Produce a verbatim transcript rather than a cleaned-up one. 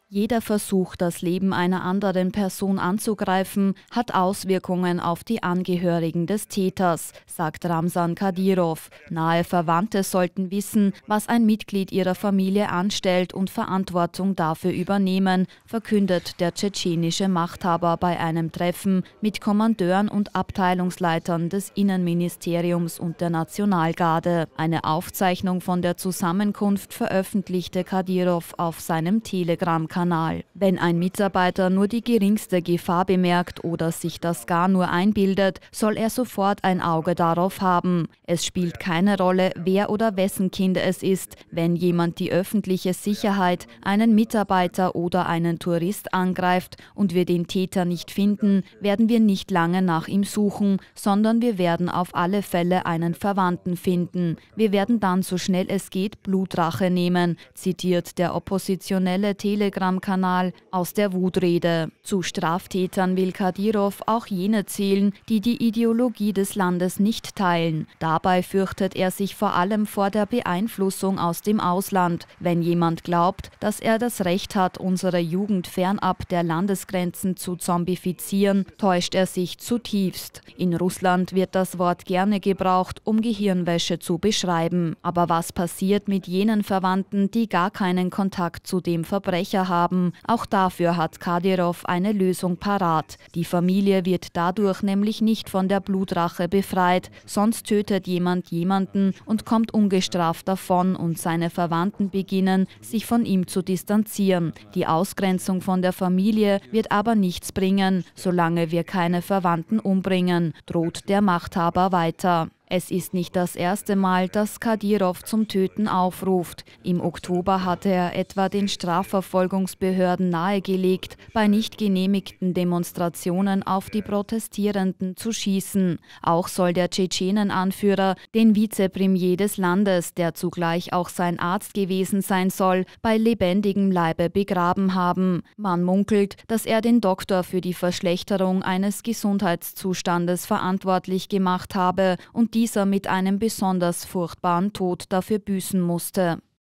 Jeder Versuch, das Leben einer anderen Person anzugreifen, hat Auswirkungen auf die Angehörigen des Täters, sagt Ramzan Kadyrov. Nahe Verwandte sollten wissen, was ein Mitglied ihrer Familie anstellt und Verantwortung dafür übernehmen, verkündet der tschetschenische Machthaber bei einem Treffen mit Kommandeuren und Abteilungsleitern des Innenministeriums und der Nationalgarde. Eine Aufzeichnung von der Zusammenkunft veröffentlichte Kadyrov auf seinem Telegram-Kanal. Wenn ein Mitarbeiter nur die geringste Gefahr bemerkt oder sich das gar nur einbildet, soll er sofort ein Auge darauf haben. Es spielt keine Rolle, wer oder wessen Kind es ist. Wenn jemand die öffentliche Sicherheit, einen Mitarbeiter oder einen Tourist angreift und wir den Täter nicht finden, werden wir nicht lange nach ihm suchen, sondern wir werden auf alle Fälle einen Verwandten finden. Wir werden dann so schnell es geht Blutrache nehmen, zitiert der oppositionelle Telegram-Kanal aus der Wutrede. Zu Straftätern will Kadyrov auch jene zählen, die die Ideologie des Landes nicht teilen. Dabei fürchtet er sich vor allem vor der Beeinflussung aus dem Ausland. Wenn jemand glaubt, dass er das Recht hat, unsere Jugend fernab der Landesgrenzen zu zombifizieren, täuscht er sich zutiefst. In Russland wird das Wort gerne gebraucht, um Gehirnwäsche zu beschreiben. Aber was passiert mit jenen Verwandten, die gar keinen Kontakt zu dem Verbrecher haben? Auch dafür hat Kadyrov eine Lösung parat. Die Familie wird dadurch nämlich nicht von der Blutrache befreit, sonst tötet jemand jemanden und kommt ungestraft davon und seine Verwandten beginnen, sich von ihm zu distanzieren. Die Ausgrenzung von der Familie wird aber nichts bringen, solange wir keine Verwandten umbringen, droht der Machthaber weiter. Es ist nicht das erste Mal, dass Kadyrov zum Töten aufruft. Im Oktober hatte er etwa den Strafverfolgungsbehörden nahegelegt, bei nicht genehmigten Demonstrationen auf die Protestierenden zu schießen. Auch soll der Tschetschenen-Anführer den Vizepremier des Landes, der zugleich auch sein Arzt gewesen sein soll, bei lebendigem Leibe begraben haben. Man munkelt, dass er den Doktor für die Verschlechterung eines Gesundheitszustandes verantwortlich gemacht habe und dieser mit einem besonders furchtbaren Tod dafür büßen musste.